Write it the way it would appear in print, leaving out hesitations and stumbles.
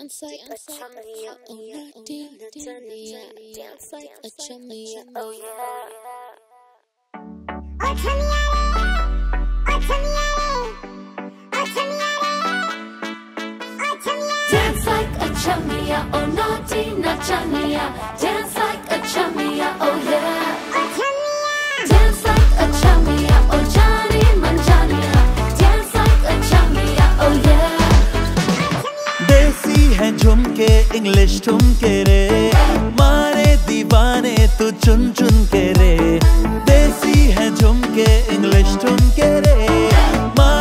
Dance like a chummy, oh naughty Natalia. Dance like a chummy, oh yeah. Oh chummy, oh chummy, oh chummy, oh chummy. Dance like a chummy, oh naughty Natalia. Dance like a chummy, oh yeah. Oh chummy, Dance like a chummy, oh Johnny Manjania. Dance like a chummy, oh yeah. देसी है झुमके English ठुमके रे, मारे दीवाने तू चुन चुन के रे। देसी है झुमके इंग्लिश ठुमके रे,